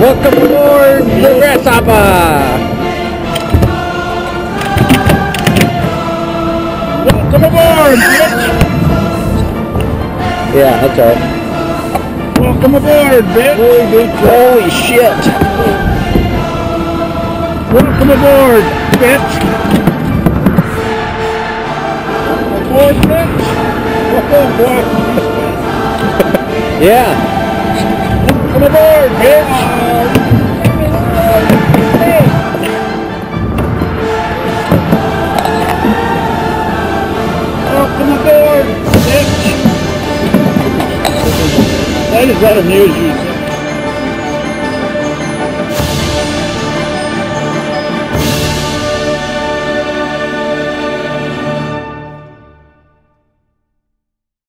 Welcome aboard the Grasshopper! Welcome aboard, bitch! Yeah, that's right. Welcome aboard, bitch! Holy shit! Welcome aboard, bitch! Aboard, bitch! Welcome aboard! Yeah. Welcome aboard, bitch! Welcome aboard, bitch! Why does that amuse you?